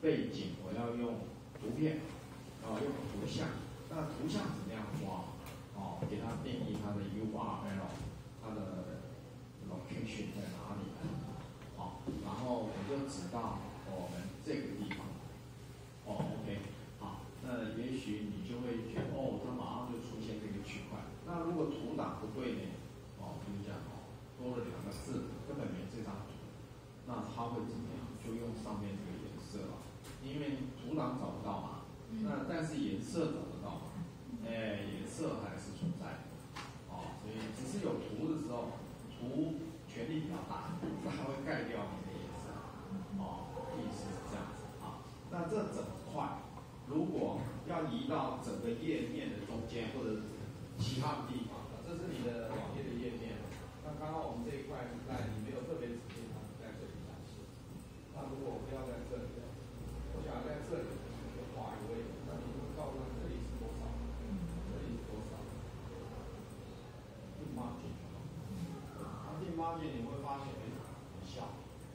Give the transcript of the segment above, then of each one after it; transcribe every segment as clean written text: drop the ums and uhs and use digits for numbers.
背景我要用图片，用图像。那图像怎么样抓？给它定义它的 URL， 它的 location 在哪里？然后我就指到我们这个地方。OK， 好，那也许你就会觉得，它马上就出现这个区块。那如果图档不对呢？比如讲多了2个字，根本没这张图，那它会怎么样？就用上面这个颜色了，因为图档找不到嘛，那但是颜色找得到嘛，颜色还是存在的，所以只是有图的时候，图权力比较大，它还会盖掉你的颜色，意思是这样子啊。那这整块如果要移到整个页面的中间或者其他的地方，这是你的网页的页面。那刚刚我们这一块是在你没有特别指定它在这里展示。那如果我们要在这里，我想要在这里就画一个位置，那你就告诉他这里是多少，这里是多少，定 margin。那定 margin 你会发现很小。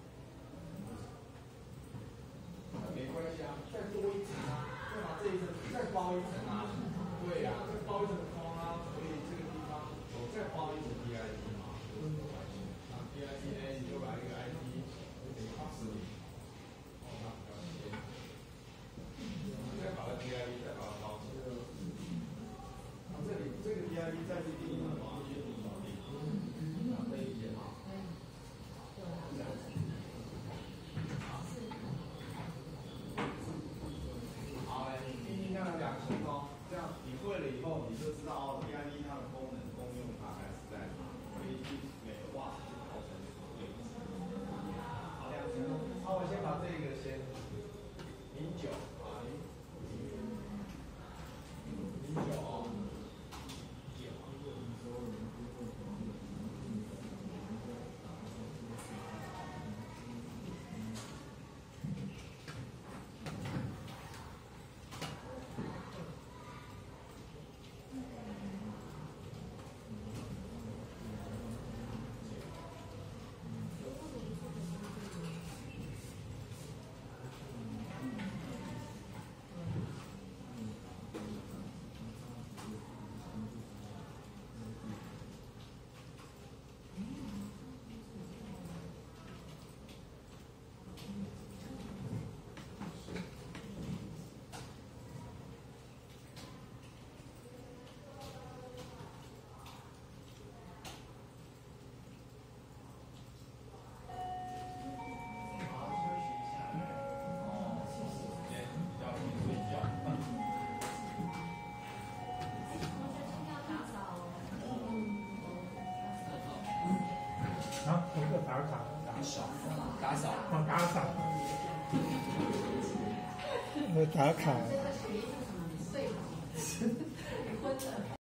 那没关系啊，再多一层啊，再把这一层再包一层啊，对呀，再包一层框啊，所以这个地方我再包一层 DID 嘛，没关系。那 DID 呢，你就把一个 ID 就等于80米，那比较斜。再把它 DID 再把它包起来。那这里这个 DID 再去定义的话，就多少点？这一点啊，这样子。好，来，你听听看2层这样你会了以后，你就知道DID 它的功用大概是在哪，可以去每个袜子去调成位置。好，2层。好，我先把这个先09啊，09。 我这打卡， 打扫， 打扫，打卡。